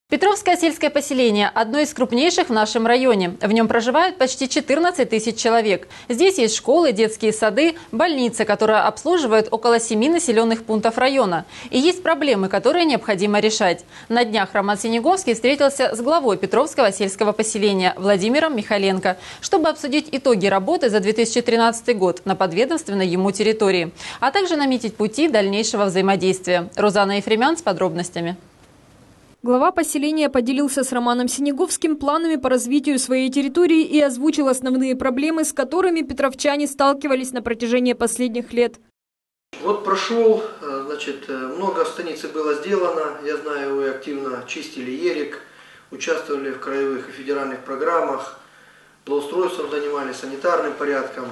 Петровское сельское поселение – одно из крупнейших в нашем районе. В нем проживают почти 14 тысяч человек. Здесь есть школы, детские сады, больница, которая обслуживает около 7 населенных пунктов района. И есть проблемы, которые необходимо решать. На днях Роман Синеговский встретился с главой Петровского сельского поселения Владимиром Михайленко, чтобы обсудить итоги работы за 2013 год на подведомственной ему территории, а также наметить пути дальнейшего взаимодействия. Рузана Ефремян с подробностями. Глава поселения поделился с Романом Синеговским планами по развитию своей территории и озвучил основные проблемы, с которыми петровчане сталкивались на протяжении последних лет. Вот прошел, много станицы было сделано. Я знаю, вы активно чистили Ерик, участвовали в краевых и федеральных программах, благоустройством занимались, санитарным порядком,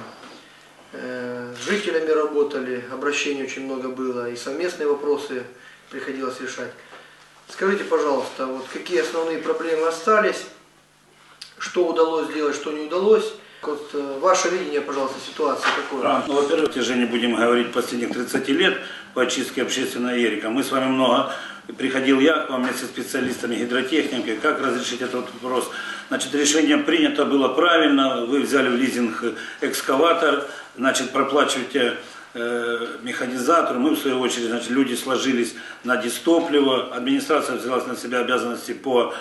с жителями работали, обращений очень много было, и совместные вопросы приходилось решать. Скажите, пожалуйста, вот какие основные проблемы остались, что удалось сделать, что не удалось? Вот ваше видение, пожалуйста, ситуации какое? Во-первых, уже не будем говорить последних 30 лет по очистке общественного Ерика. Мы с вами много, приходил я к вам вместе с специалистами гидротехникой, как разрешить этот вопрос. Решение принято было правильно, вы взяли в лизинг экскаватор, проплачиваете механизатору, мы в свою очередь, люди сложились на дистопливо, администрация взяла на себя обязанности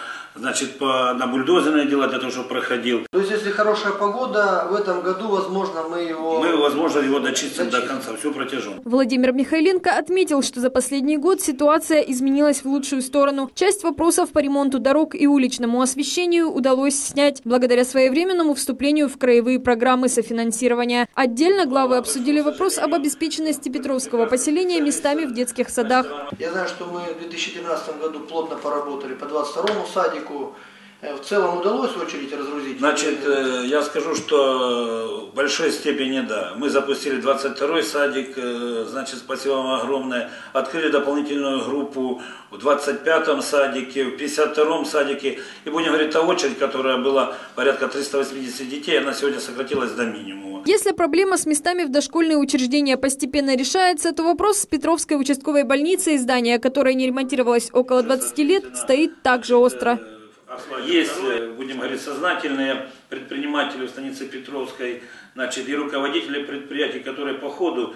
на бульдозерные дела для того, чтобы проходил. То есть, если хорошая погода, в этом году, возможно, мы его дочистим до конца, всю протяженность. Владимир Михайленко отметил, что за последний год ситуация изменилась в лучшую сторону. Часть вопросов по ремонту дорог и уличному освещению удалось снять благодаря своевременному вступлению в краевые программы софинансирования. Отдельно главы обсудили вопрос об обеспеченности Петровского поселения местами в детских садах. Я знаю, что мы в 2013 году плотно поработали по 22-му садику. В целом удалось в очередь разгрузить? Я скажу, что в большой степени да. Мы запустили 22-й садик, спасибо вам огромное. Открыли дополнительную группу в 25-м садике, в 52-м садике. И будем говорить, та очередь, которая была порядка 380 детей, она сегодня сократилась до минимума. Если проблема с местами в дошкольные учреждения постепенно решается, то вопрос с Петровской участковой больницей, здание которой не ремонтировалось около 20 лет, стоит также остро. Есть, будем говорить, сознательные предприниматели в станице Петровской, и руководители предприятий, которые по ходу,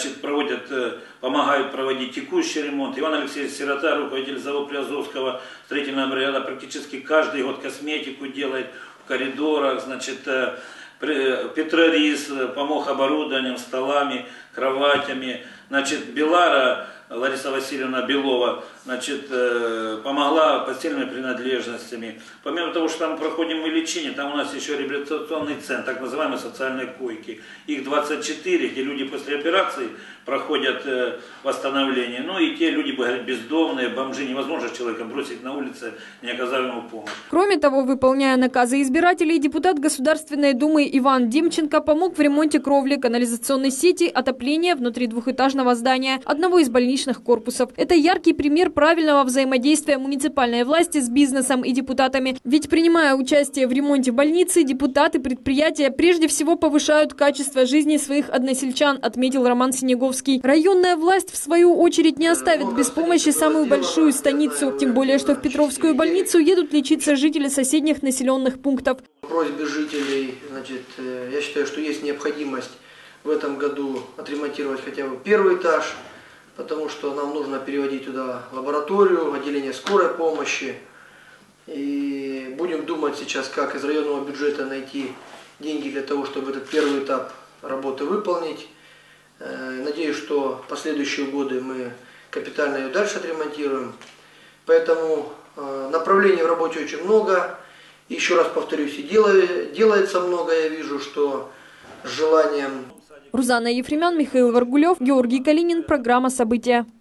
помогают проводить текущий ремонт. Иван Алексеевич Сирота, руководитель завода Приазовского, строительная бригада, практически каждый год косметику делает в коридорах, Петрорис помог оборудованием, столами, кроватями, Белара, Лариса Васильевна Белова, помогла постельными принадлежностями. Помимо того, что там проходим мы лечение, там у нас еще реабилитационный центр, так называемые социальные койки. Их 24, где люди после операции проходят восстановление. И те люди, бездомные, бомжи, невозможно человека бросить на улице, не оказав ему помощь. Кроме того, выполняя наказы избирателей, депутат Государственной Думы Иван Демченко помог в ремонте кровли, канализационной сети, отопления внутри двухэтажного здания, одного из больничных корпусов. Это яркий пример правильного взаимодействия муниципальной власти с бизнесом и депутатами. Ведь принимая участие в ремонте больницы, депутаты предприятия прежде всего повышают качество жизни своих односельчан, отметил Роман Синеговский. Районная власть, в свою очередь, не оставит без помощи самую большую станицу. Тем более, что в Петровскую больницу едут лечиться жители соседних населенных пунктов. По просьбе жителей, я считаю, что есть необходимость в этом году отремонтировать хотя бы первый этаж, потому что нам нужно переводить туда лабораторию, отделение скорой помощи. И будем думать сейчас, как из районного бюджета найти деньги для того, чтобы этот первый этап работы выполнить. Надеюсь, что в последующие годы мы капитально ее дальше отремонтируем. Поэтому направлений в работе очень много. Еще раз повторюсь, и делается много. Я вижу, что с желанием... Рузана Ефремян, Михаил Варгулев, Георгий Калинин. Программа «События».